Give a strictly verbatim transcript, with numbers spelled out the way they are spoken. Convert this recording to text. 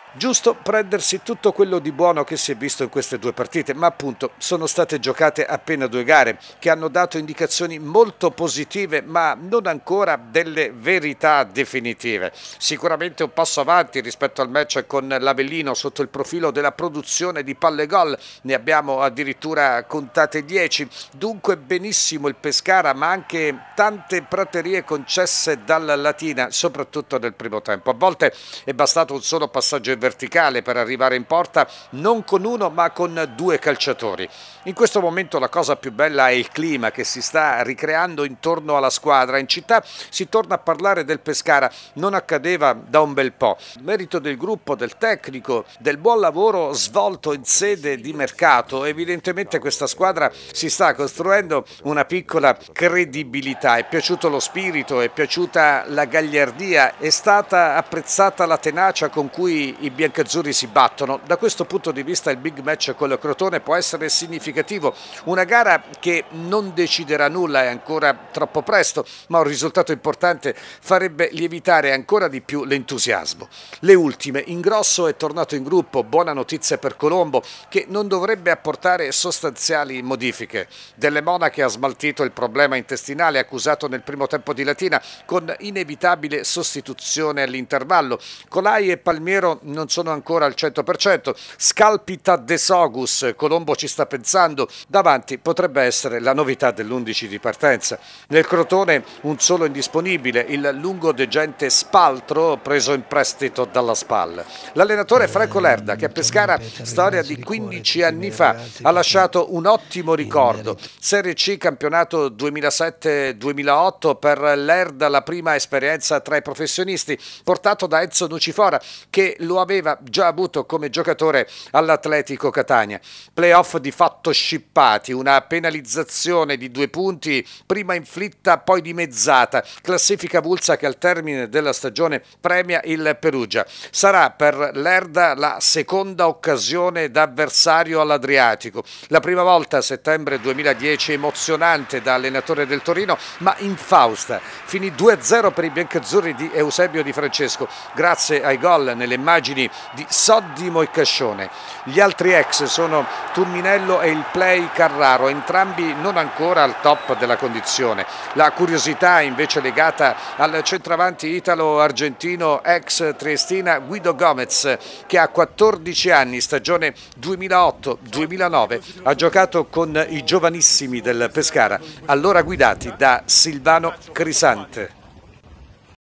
Giusto prendersi tutto quello di buono che si è visto in queste due partite, ma appunto sono state giocate appena due gare che hanno dato indicazioni molto positive, ma non ancora delle verità definitive. Sicuramente un passo avanti rispetto al match con l'Avellino sotto il profilo della produzione di palle gol, ne abbiamo addirittura contate dieci, dunque benissimo il Pescara, ma anche tante praterie concesse dalla Latina, soprattutto nel primo tempo. A volte è bastato un solo passaggio in verticale per arrivare in porta, non con uno ma con due calciatori. In questo momento la cosa più bella è il clima che si sta ricreando intorno alla squadra. In città si torna a parlare del Pescara, non accadeva da un bel po'. Merito del gruppo, del tecnico, del buon lavoro svolto in sede di mercato. Evidentemente questa squadra si sta costruendo una piccola credibilità. È piaciuto lo spirito, è piaciuta la gagliardia, è stata apprezzata la tenacia con cui i biancazzurri si battono. Da questo punto di vista il big match con il Crotone può essere significativo. Una gara che non deciderà nulla, è ancora troppo presto, ma un risultato importante farebbe lievitare ancora di più l'entusiasmo. Le ultime, Ingrosso è tornato in gruppo, buona notizia per Colombo che non dovrebbe apportare sostanziali modifiche. Delle Monache ha smaltito il problema intestinale accusato nel primo tempo di Latina con inevitabile sostituzione all'intervallo. Colai e Palmiero non sono ancora al cento per cento, scalpita De Sogus, Colombo ci sta pensando, davanti potrebbe essere la novità dell'undici di partenza. Nel Crotone un solo indisponibile, il lungodegente Spaltro preso in prestito dalla SPAL. L'allenatore Franco Lerda che a Pescara, storia di quindici anni fa, ha lasciato un ottimo ricordo. Serie C campionato duemilasette duemilaotto per Lerda, la prima esperienza tra i professionisti, portato da Enzo Nucifora che lo aveva già avuto come giocatore all'Atletico Catania. Playoff di fatto scippati, una penalizzazione di due punti, prima inflitta poi dimezzata, classifica avulsa che al termine della stagione premia il Perugia. Sarà per Lerda la seconda occasione da avversario all'Adriatico. La prima volta a settembre duemiladieci emozionante da allenatore del Torino, ma infausta. Finì due a zero per i biancazzurri di Eusebio Di Francesco, grazie ai gol nelle immagini di Soddimo e Cascione. Gli altri ex sono Tumminello e il play Carraro, entrambi non ancora al top della condizione. La curiosità invece legata al centravanti italo-argentino ex triestina Guido Gomez che a quattordici anni, stagione duemilaotto duemilanove, ha giocato con i giovanissimi del Pescara, allora guidati da Silvano Crisante.